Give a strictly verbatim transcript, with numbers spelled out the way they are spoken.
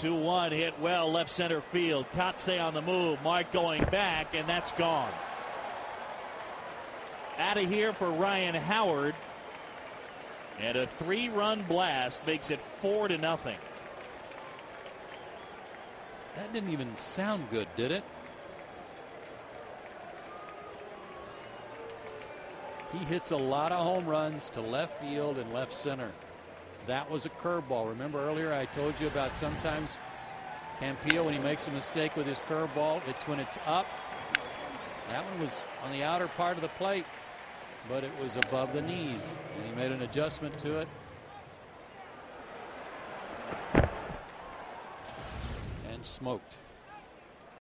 two one hit well left center field. Kotze on the move. Mark going back, and that's gone. Out of here for Ryan Howard. And a three-run blast makes it four to nothing. That didn't even sound good, did it? He hits a lot of home runs to left field and left center. That was a curveball. Remember earlier I told you about sometimes Campillo, when he makes a mistake with his curveball, it's when it's up. That one was on the outer part of the plate, but it was above the knees, and he made an adjustment to it. And smoked.